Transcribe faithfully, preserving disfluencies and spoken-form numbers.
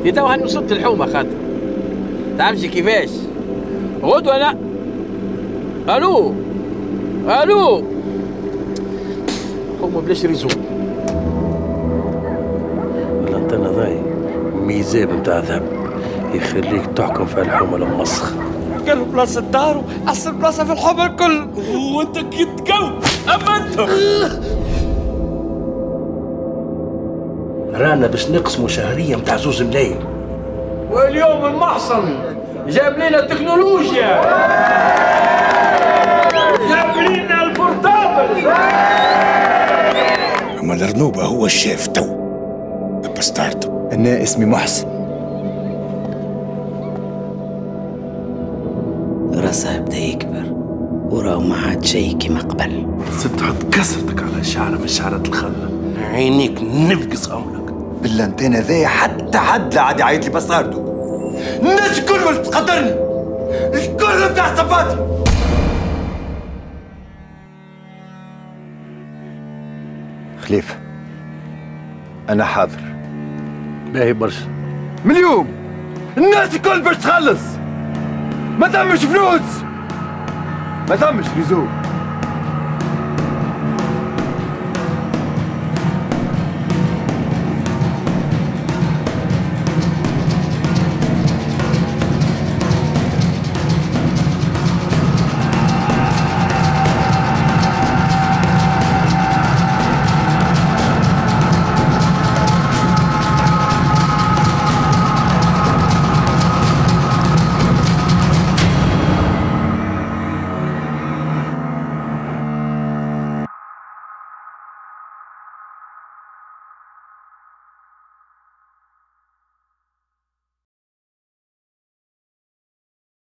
تو هاني وصلت الحومه خاطر تعرفش كيفاش غدوه انا. الو الو حومه بلاش ريزو. الانتنه ضاي ميزاب نتاع ذهب يخليك تحكم في الحومه المسخ. قالوا بلاصه دارو احسن بلاصه في الحومه الكل. وانت كي تقو اما انت رانا باش نقسموا شهريه نتاع زوز ملايين. واليوم المحصن جاب لنا التكنولوجيا، جاب لنا البورتابل. اما الرنوبه هو الشيف تو بستارتو. انا اسمي محسن. راسها بدا يكبر وراه ما عاد شي كيما قبل. ست تحط كسرتك على شعره من شعرات الخضرة، عينيك نفقس عمرك. باللانتينا ذي حتى حد لا عاد يعيط لي بصارته. الناس الكل تقدرني، الكل بتاع صفاتي. خليفة أنا حاضر. باهي برشا. من اليوم الناس الكل باش تخلص. ما ثمش فلوس، ما ثمش ريزو.